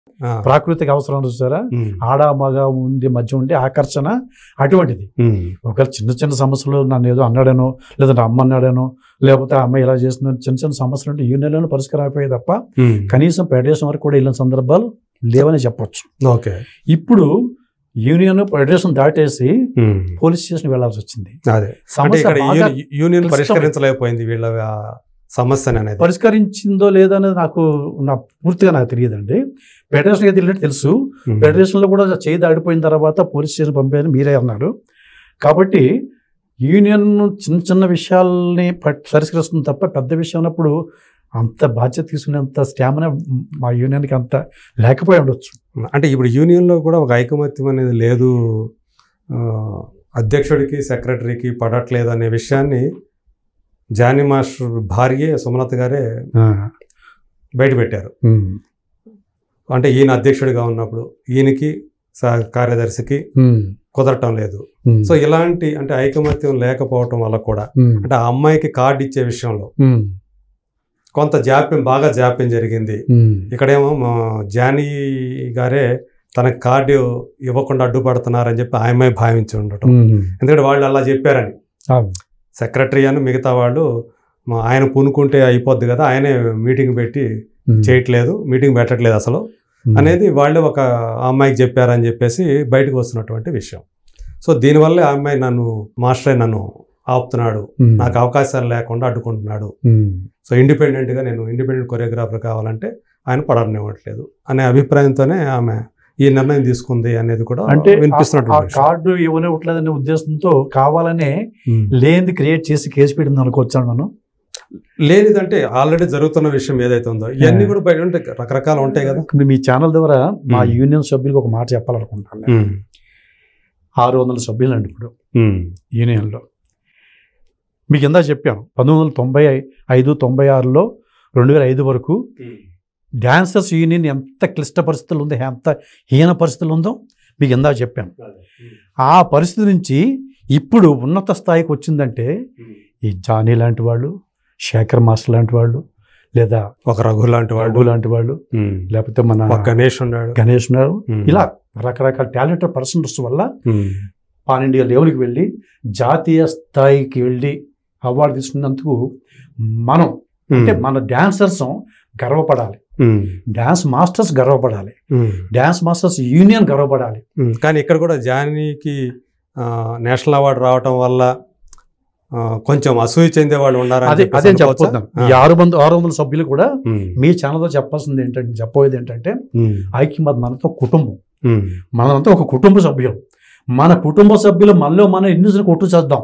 ప్రాకృతిక అవసరం చూసారా, ఆడ మగ ఉండి మధ్య ఉండి ఆకర్షణ అటువంటిది. ఒకవేళ చిన్న చిన్న సమస్యలు నన్ను ఏదో అన్నాడనో, లేదంటే అమ్మ అన్నాడనో, లేకపోతే అమ్మాయి ఇలా చేస్తున్న చిన్న చిన్న సమస్యలు అంటే యూనియన్లోనే పరిష్కారం అయిపోయాయి తప్ప కనీసం ఫెడరేషన్ వరకు కూడా వెళ్ళిన సందర్భాలు లేవని చెప్పొచ్చు. ఓకే, ఇప్పుడు యూనియన్ ఫెడరేషన్ దాటేసి పోలీస్ స్టేషన్ వెళ్లాల్సి వచ్చింది. యూనియన్ పరిష్కరించలేకపోయింది వీళ్ళ సమస్య అనేది. పరిష్కరించిందో లేదనేది నాకు పూర్తిగా నాకు తెలియదండి. ఫెడరేషన్ అయితే వెళ్ళినట్టు తెలుసు. ఫెడరేషన్లో కూడా చేయి దాడిపోయిన తర్వాత పోలీస్ స్టేషన్ పంపారని మీరే అన్నారు. కాబట్టి యూనియన్ చిన్న చిన్న విషయాల్ని పరిష్కరిస్తుంది తప్ప పెద్ద విషయం అన్నప్పుడు అంత బాధ్యత తీసుకునేంత స్టామినా మా యూనియన్కి అంత లేకపోయి ఉండొచ్చు. అంటే ఇప్పుడు యూనియన్లో కూడా ఒక ఐకమత్యం అనేది లేదు, అధ్యక్షుడికి సెక్రటరీకి పడట్లేదు అనే విషయాన్ని జానీ మాస్టర్ భార్య సుమలత గారే బయట పెట్టారు. అంటే ఈయన అధ్యక్షుడిగా ఉన్నప్పుడు ఈయనకి కార్యదర్శికి కుదరటం లేదు. సో ఇలాంటి అంటే ఐకమత్యం లేకపోవటం వల్ల కూడా అంటే ఆ అమ్మాయికి కార్డు ఇచ్చే విషయంలో కొంత బాగా జాప్యం జరిగింది. ఇక్కడేమో జానీ గారే తనకు కార్డు ఇవ్వకుండా అడ్డుపడుతున్నారని చెప్పి ఆ అమ్మాయి భావించి ఉండటం. ఎందుకంటే వాళ్ళు అలా చెప్పారని, సెక్రటరీ అని మిగతా వాళ్ళు ఆయన పూనుకుంటే అయిపోద్ది కదా, ఆయనే మీటింగ్ పెట్టి చేయట్లేదు, మీటింగ్ పెట్టట్లేదు అసలు అనేది వాళ్ళే ఒక అమ్మాయికి చెప్పారని చెప్పేసి బయటకు వస్తున్నటువంటి విషయం. సో దీనివల్ల ఆ అమ్మాయి మాస్టరే నన్ను ఆపుతున్నాడు, నాకు అవకాశాలు లేకుండా అడ్డుకుంటున్నాడు, సో ఇండిపెండెంట్గా నేను ఇండిపెండెంట్ కొరియోగ్రాఫర్ కావాలంటే ఆయన పడనివ్వట్లేదు అనే అభిప్రాయంతోనే ఆమె ఈ నిర్ణయం తీసుకుంది అనేది కూడా అంటే వినిపిస్తున్నట్టు. కార్డు ఇవ్వనివ్వట్లేదనే ఉద్దేశంతో కావాలనే లేనిది క్రియేట్ చేసి కేసు పెట్టింది అనుకోవచ్చాను మనం. లేనిదంటే ఆల్రెడీ జరుగుతున్న విషయం ఏదైతే ఉందో ఇవన్నీ కూడా బయట ఉంటాయి, రకరకాలు ఉంటాయి కదా. మీ ఛానల్ ద్వారా మా యూనియన్ సభ్యులకు ఒక మాట చెప్పాలనుకుంటాను. 600 సభ్యులు అండి ఇప్పుడు యూనియన్లో. మీకు ఇందా చెప్పాను 1995, 96లో 2005 వరకు డాన్సర్స్ యూనియన్ ఎంత క్లిష్ట పరిస్థితులు ఉందో, ఎంత హీన పరిస్థితులు ఉందో మీకు ఇందా చెప్పాను. ఆ పరిస్థితి నుంచి ఇప్పుడు ఉన్నత స్థాయికి వచ్చిందంటే ఈ జానీ లాంటి వాళ్ళు, శేఖర్ మాస్టర్ లాంటి వాళ్ళు, లేదా ఒక రఘు లాంటి వాళ్ళు, లేకపోతే మన గణేష్ ఉన్నారు, ఇలా రకరకాల టాలెంటెడ్ పర్సన్స్ వల్ల పాన్ ఇండియా లెవెల్కి వెళ్ళి జాతీయ స్థాయికి వెళ్ళి అవార్డు తీసుకున్నందుకు మనం అంటే మన డాన్సర్స్ గర్వపడాలి, డాన్స్ మాస్టర్స్ గర్వపడాలి, డాన్స్ మాస్టర్స్ యూనియన్ గర్వపడాలి. కానీ ఇక్కడ కూడా జానీకి నేషనల్ అవార్డు రావటం వల్ల కొంచెం అసూయ చెందే వాళ్ళు ఉన్నారు. అదే చెప్పుకుందాం. ఈ 600 సభ్యులు కూడా మీ ఛానల్తో చెప్పబోయేది ఏంటంటే ఐక్యమత్ మనతో కుటుంబం, మనంతా ఒక కుటుంబ సభ్యులు. మన కుటుంబ సభ్యులు మనలో మనం ఎన్ని కొట్టు చేద్దాం,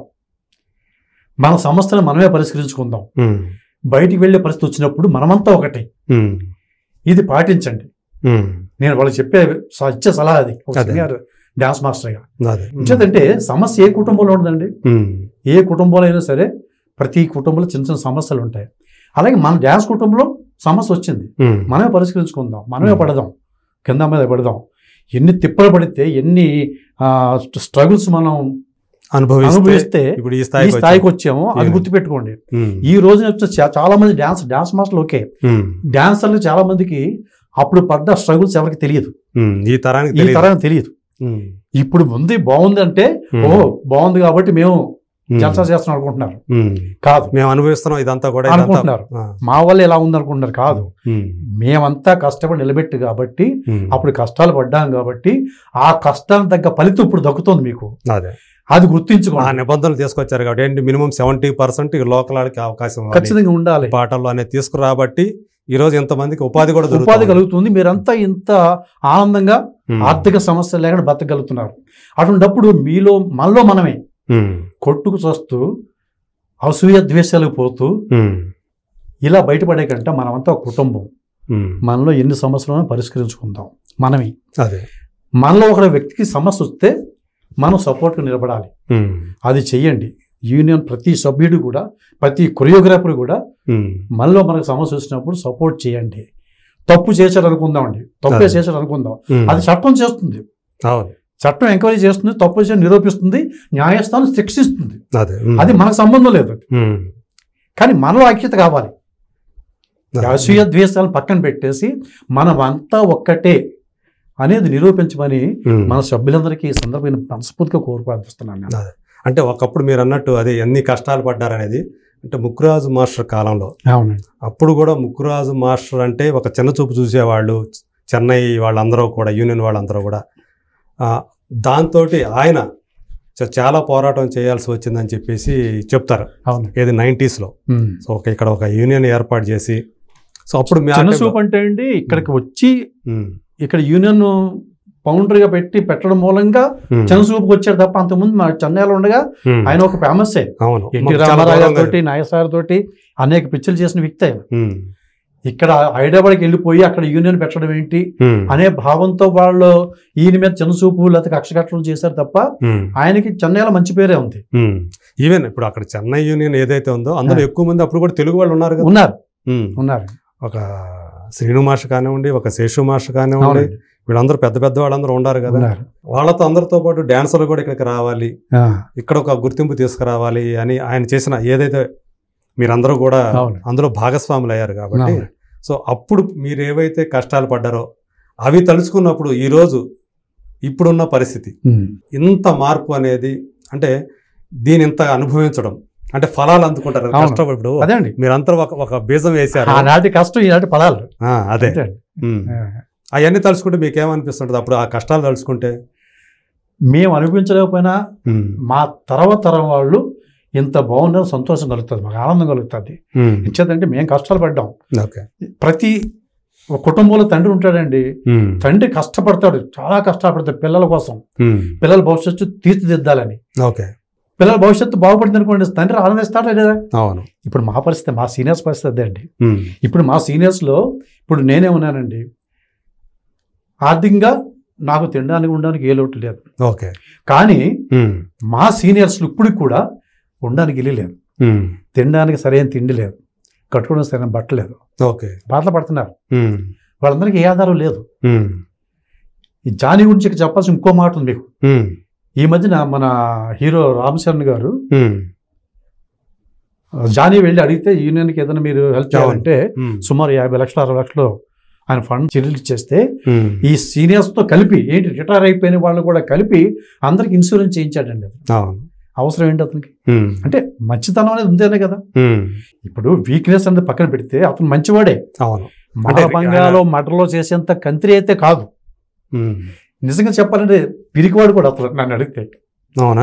మన సమస్యలు మనమే పరిష్కరించుకుందాం. బయటికి వెళ్ళే పరిస్థితి వచ్చినప్పుడు మనమంతా ఒకటి, ఇది పాటించండి. నేను వాళ్ళు ఇచ్చే సలహా అది డాన్స్ మాస్టర్గా. ఎందుకంటే సమస్య ఏ కుటుంబంలో ఉండదండి, ఏ కుటుంబంలో అయినా సరే ప్రతి కుటుంబంలో చిన్న చిన్న సమస్యలు ఉంటాయి. అలాగే మన డాన్స్ కుటుంబంలో సమస్య వచ్చింది, మనమే పరిష్కరించుకుందాం, మనమే పడదాం, కింద మీద పడదాం. ఎన్ని తిప్పలు పడితే, ఎన్ని స్ట్రగుల్స్ మనం అనుభవిస్తే ఇప్పుడు ఈ స్థాయికి వచ్చామో అది గుర్తుపెట్టుకోండి. ఈ రోజున చాలా మంది డాన్స్ మాస్టర్లు ఓకే, డాన్సర్లు చాలా మందికి అప్పుడు పడ్డ స్ట్రగుల్స్ ఎవరికి తెలియదు, ఈ తరానికి తెలియదు. ఇప్పుడు బాగుంది అంటే ఓహో బాగుంది కాబట్టి మేము జల్సా చేస్తున్నాం అనుకుంటున్నారు. కాదు, మేము అనుభవిస్తున్నాం ఇదంతా కూడా అనుకుంటున్నారు. మా వల్ల ఎలా ఉంది అనుకుంటున్నారు. కాదు, మేమంతా కష్టపడి నిలబెట్టు కాబట్టి, అప్పుడు కష్టాలు పడ్డాం కాబట్టి ఆ కష్టానికి తగ్గ ఫలితం ఇప్పుడు దక్కుతుంది మీకు. అది గుర్తించుకో. ఆ నిబంధనలు తీసుకొచ్చారు కాబట్టి మినిమం 70% లోకల్ వాళ్ళకి అవకాశం ఖచ్చితంగా ఉండాలి పాటల్లో అనేది తీసుకురాబట్టి ఈ రోజు ఎంతమందికి ఉపాధి కలుగుతుంది. మీరంతా ఇంత ఆనందంగా ఆర్థిక సమస్యలు లేకుండా బతకగలుగుతున్నారు. అటువంటిప్పుడు మనలో మనమే కొట్టుకు చస్తూ అసూయ ద్వేషాలకు పోతూ ఇలా బయటపడే కంటే మనమంతా ఒక కుటుంబం, మనలో ఎన్ని సమస్యలను పరిష్కరించుకుందాం. మనమే మనలో ఒక వ్యక్తికి సమస్య వస్తే మనం సపోర్ట్గా నిలబడాలి. అది చెయ్యండి. యూనియన్ ప్రతి సభ్యుడు కూడా, ప్రతి కొరియోగ్రాఫర్ కూడా మనలో మనకు సమస్య వచ్చినప్పుడు సపోర్ట్ చేయండి. తప్పు చేశారు అనుకుందామండి, తప్పే చేశారు అనుకుందాం, అది చట్టం చేస్తుంది, చట్టం ఎంక్వైరీ చేస్తుంది, తప్పు చేసి నిరూపిస్తుంది, న్యాయస్థానం శిక్షిస్తుంది. అది మనకు సంబంధం లేదు. కానీ మనలో ఐక్యత కావాలి. అసూయ ద్వేషాలను పక్కన పెట్టేసి మనం అంతా ఒక్కటే అనేది నిరూపించమని మన సభ్యులందరికీ ఈ సందర్భంగా మనస్ఫూర్తిగా కోరుకుంటున్నాను. అంటే ఒకప్పుడు మీరు అన్నట్టు అదే ఎన్ని కష్టాలు పడ్డారనేది, అంటే ముక్కురాజు మాస్టర్ కాలంలో అప్పుడు కూడా ముక్కురాజు మాస్టర్ అంటే ఒక చిన్న చూపు చూసేవాళ్ళు, చెన్నై వాళ్ళందరూ కూడా, యూనియన్ వాళ్ళందరూ కూడా. దాంతో ఆయన చాలా పోరాటం చేయాల్సి వచ్చిందని చెప్పేసి చెప్తారు. ఏది 90sలో. సో ఇక్కడ ఒక యూనియన్ ఏర్పాటు చేసి, సో అప్పుడు చిన్న చూపు అంటే అండి ఇక్కడికి వచ్చి ఇక్కడ యూనియన్ బౌండరీగా పెట్టడం మూలంగా చిన్న చూపుకి వచ్చారు తప్ప అంతకుముందు మా చెన్నైలో ఉండగా ఆయన ఒక ఫేమస్. ఎన్టీ రామారావు గారితో, నాయసారి తోటి అనేక పిక్చర్లు చేసిన వ్యక్తి ఆయన. ఇక్కడ హైదరాబాద్కి వెళ్ళిపోయి అక్కడ యూనియన్ పెట్టడం ఏంటి అనే భావంతో వాళ్ళు ఈయన మీద చిన్న చూపు లేకపోతే కక్షకట్టలు చేశారు తప్ప ఆయనకి చెన్నైలో మంచి పేరే ఉంది. ఈవెన్ ఇప్పుడు అక్కడ చెన్నై యూనియన్ ఏదైతే ఉందో అందులో ఎక్కువ మంది అప్పుడు కూడా తెలుగు వాళ్ళు ఉన్నారు. ఒక శ్రీను మాస్టర్ కానివ్వండి, ఒక శేషు మాస్టర్ కానివ్వండి, వీళ్ళందరూ పెద్ద పెద్ద వాళ్ళందరూ ఉన్నారు కదా. వాళ్ళతో అందరితో పాటు డాన్సర్లు కూడా ఇక్కడికి రావాలి, ఇక్కడ ఒక గుర్తింపు తీసుకురావాలి అని ఆయన చేసిన ఏదైతే మీరందరూ కూడా అందులో భాగస్వాములు అయ్యారు కాబట్టి, సో అప్పుడు మీరు ఏవైతే కష్టాలు పడ్డారో అవి తలుచుకున్నప్పుడు ఈరోజు ఇప్పుడున్న పరిస్థితి ఇంత మార్పు అనేది, అంటే దీని ఇంత అనుభవించడం అంటే ఫలాలు అందుకుంటారు. కష్టపడు అదే అండి, మీరంతా ఒక బీజం వేశారు, ఆనాటి కష్టం ఈనాటి ఫలాలు. అదే అవన్నీ తలుచుకుంటే మీకేమనిపిస్తుంటుంది అప్పుడు ఆ కష్టాలు తలుచుకుంటే? మేము అనిపించలేకపోయినా మా తర్వాత తరం వాళ్ళు ఇంత బాగున్న సంతోషం కలుగుతుంది, మాకు ఆనందం కలుగుతుంది. ఇచ్చేదంటే మేము కష్టాలు పడ్డాం. ప్రతి కుటుంబంలో తండ్రి ఉంటాడండి, తండ్రి కష్టపడతాడు, చాలా కష్టపడతాడు పిల్లల కోసం, పిల్లల భవిష్యత్తు తీర్చిదిద్దాలని. పిల్లల భవిష్యత్తు బాగుపడింది అనుకోండి, తండ్రి ఆనందిస్తాడా లేదా? ఇప్పుడు మా పరిస్థితి, మా సీనియర్స్ పరిస్థితి అదే అండి. ఇప్పుడు మా సీనియర్స్లో ఇప్పుడు నేనే ఉన్నానండి, ఆర్థికంగా నాకు తినడానికి ఉండడానికి ఏ లోటు లేదు. కానీ మా సీనియర్స్లు ఇప్పటికి కూడా ఉండడానికి ఇల్లు లేదు, తినడానికి సరైన తిండి లేదు, కట్టుకోవడానికి సరైన బట్టలు లేదు, బాధలు పడుతున్నారు. వాళ్ళందరికీ ఏ ఆధారం లేదు. ఈ జానీ గురించి చెప్పాల్సిన ఇంకో మాట ఉంది మీకు. ఈ మధ్యన మన హీరో రామ్ చరణ్ గారు జానీ వెళ్ళి అడిగితే యూనియన్కి ఏదైనా మీరు హెల్ప్ చేయాలంటే సుమారు 50 లక్షలు 60 లక్షలు ఆయన ఫండ్ రిలీజ్ చేస్తే ఈ సీనియర్స్తో కలిపి ఏంటి రిటైర్ అయిపోయిన వాళ్ళు కూడా కలిపి అందరికి ఇన్సూరెన్స్ చేయించాడండి. అవసరం ఏంటి అతనికి? అంటే మంచితనం అనేది ఉందేనే కదా. ఇప్పుడు వీక్నెస్ అనేది పక్కన పెడితే అతను మంచివాడే, బంగాలో మటర్లో చేసేంత కంత్రి అయితే కాదు. నిజంగా చెప్పాలంటే పిరికివాడు కూడా అతను నన్ను అడిగితే. అవునా?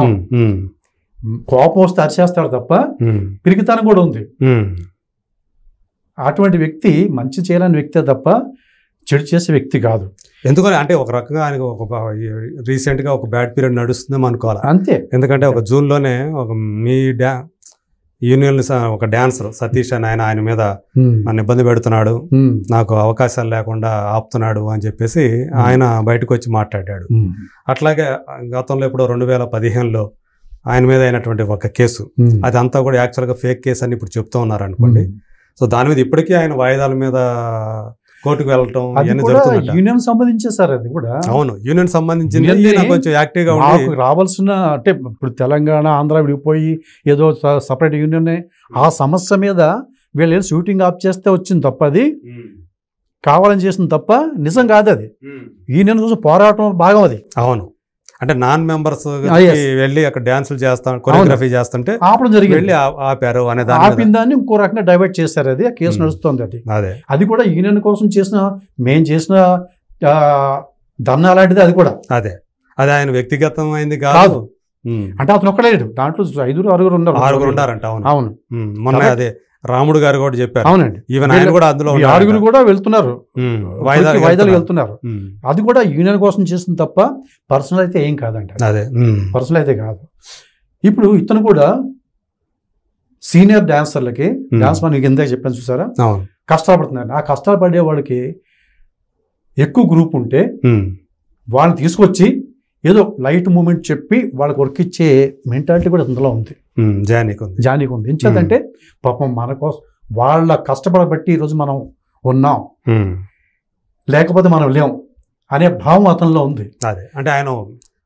కోపం వస్తే అరిచేస్తాడు తప్ప పిరికితనం కూడా ఉంది. అటువంటి వ్యక్తి మంచి చేయలేని వ్యక్తే తప్ప చెడు చేసే వ్యక్తి కాదు. ఎందుకని అంటే ఒక రకంగా ఆయనకు ఒక రీసెంట్గా ఒక బ్యాడ్ పీరియడ్ నడుస్తుందేమో అనుకోవాలి అంతే. ఎందుకంటే ఒక జూన్లోనే ఒక మీ యూనియన్ ఒక డాన్సర్ సతీష్ అని ఆయన మీద నన్ను ఇబ్బంది పెడుతున్నాడు, నాకు అవకాశాలు లేకుండా ఆపుతున్నాడు అని చెప్పేసి ఆయన బయటకు వచ్చి మాట్లాడాడు. అట్లాగే గతంలో ఇప్పుడు 2015లో ఆయన మీద అయినటువంటి ఒక కేసు, అది అంతా కూడా యాక్చువల్గా ఫేక్ కేసు అని ఇప్పుడు చెప్తూ ఉన్నారు అనుకోండి. సో దాని మీద ఇప్పటికీ ఆయన వాయిదాల మీద కోర్టుకు వెళ్ళటం యూనియన్ సంబంధించే సార్ అది కూడా. అవును, యూనియన్ సంబంధించింది కొంచెం యాక్టివ్గా రావాల్సిన, అంటే ఇప్పుడు తెలంగాణ ఆంధ్ర విడిపోయి ఏదో సపరేట్ యూనియన్ ఆ సమస్య మీద వీళ్ళు షూటింగ్ ఆఫ్ చేస్తే వచ్చింది తప్ప, అది కావాలని చేసింది తప్ప నిజం కాదు. అది యూనియన్ కోసం పోరాటం భాగం అది. అవును, అంటే నాన్ మెంబర్స్ వెళ్ళి అక్కడ డాన్సులు చేస్తాం, కొరియోగ్రఫీ చేస్తుంటే ఆపడం జరిగింది, వెళ్ళి ఆపారు అనే ఆపిన దాన్ని ఇంకో రకంగా డైవర్ట్ చేశారు. అది ఆ కేసు నడుస్తుంది. అది కూడా యూనియన్ కోసం చేసిన, మేం చేసిన ధర్నా లాంటిది. అది కూడా అది ఆయన వ్యక్తిగతమైంది కాదు. అంటే అతను ఒక్కడే లేడు, దాంట్లో 5-6 ఉన్నారంట. అవును, మొన్న అదే రాముడు గారు కూడా చెప్పారు. అవునండి, ఈవెన్ ఆయన కూడా అందులో 6 కూడా వెళ్తున్నారు, వాయిదాలు వెళ్తున్నారు. అది కూడా యూనియన్ కోసం చేస్తుంది తప్ప పర్సనల్ అయితే ఏం కాదండి. అదే పర్సనల్ అయితే కాదు. ఇప్పుడు ఇతను కూడా సీనియర్ డాన్సర్లకి, డాన్స్ మనకి ఇందాక చెప్పాను చూసారా, కష్టాలు పడుతున్నారు. ఆ కష్టాలు పడే వాళ్ళకి ఎక్కువ గ్రూప్ ఉంటే వాళ్ళని తీసుకొచ్చి ఏదో లైట్ మూమెంట్ చెప్పి వాళ్ళకి వర్క్ ఇచ్చే మెంటాలిటీ కూడా అందులో ఉంది, జానీకి ఉంది. ఎంచేదంటే పాపం మన కోసం వాళ్ళ కష్టపడబట్టి ఈరోజు మనం ఉన్నాం, లేకపోతే మనం లేం అనే భావం అతనిలో ఉంది. అదే అంటే ఆయన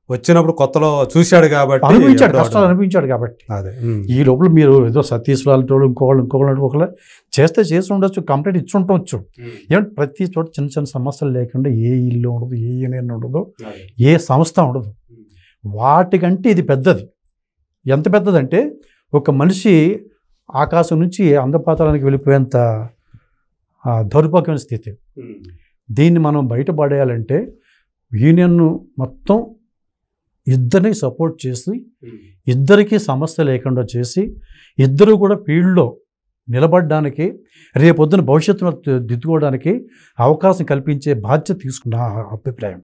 వచ్చినప్పుడు కొత్తలో చూశాడు కాబట్టి అనుభవించాడు, కష్టాలు అనుభవించాడు కాబట్టి. అదే ఈ లోపల మీరు ఏదో సతీష్ లాంటి వాళ్ళు ఇంకోళ్ళు ఒకళ్ళు చేసి ఉండొచ్చు, కంప్లీట్ ఇచ్చి ఉండవచ్చు. ఏమంటే ప్రతి చోట చిన్న చిన్న సమస్యలు లేకుండా ఏ ఇల్లు ఉండదు, ఏ యూనియన్ ఉండదు, ఏ సంస్థ ఉండదు. వాటికంటే ఇది పెద్దది. ఎంత పెద్దదంటే ఒక మనిషి ఆకాశం నుంచి అందపాతాలకు వెళ్ళిపోయేంత దౌర్భాగ్యమైన స్థితి. దీన్ని మనం బయటపడేయాలంటే యూనియన్ మొత్తం ఇద్దరిని సపోర్ట్ చేసి, ఇద్దరికీ సమస్య లేకుండా చేసి, ఇద్దరు కూడా ఫీల్డ్లో నిలబడడానికి, రేపొద్దున భవిష్యత్తును దిద్దుకోవడానికి అవకాశం కల్పించే బాధ్యత తీసుకున్న అభిప్రాయం.